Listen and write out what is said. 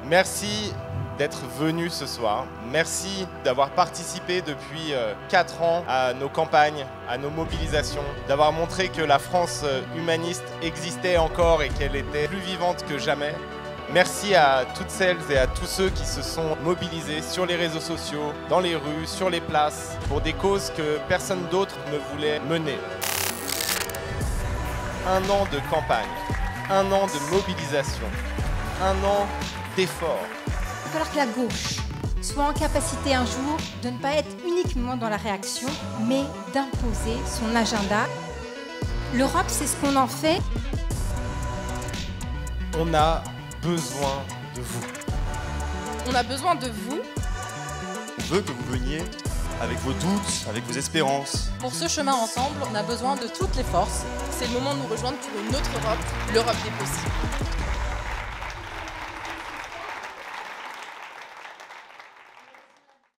Merci d'être venu ce soir. Merci d'avoir participé depuis 4 ans à nos campagnes, à nos mobilisations, d'avoir montré que la France humaniste existait encore et qu'elle était plus vivante que jamais. Merci à toutes celles et à tous ceux qui se sont mobilisés sur les réseaux sociaux, dans les rues, sur les places, pour des causes que personne d'autre ne voulait mener. 1 an de campagne, 1 an de mobilisation, 1 an d'efforts. Il va falloir que la gauche soit en capacité un jour de ne pas être uniquement dans la réaction, mais d'imposer son agenda. L'Europe, c'est ce qu'on en fait. On a besoin de vous. On a besoin de vous. On veut que vous veniez avec vos doutes, avec vos espérances. Pour ce chemin ensemble, on a besoin de toutes les forces. C'est le moment de nous rejoindre pour une autre Europe, l'Europe des possibles.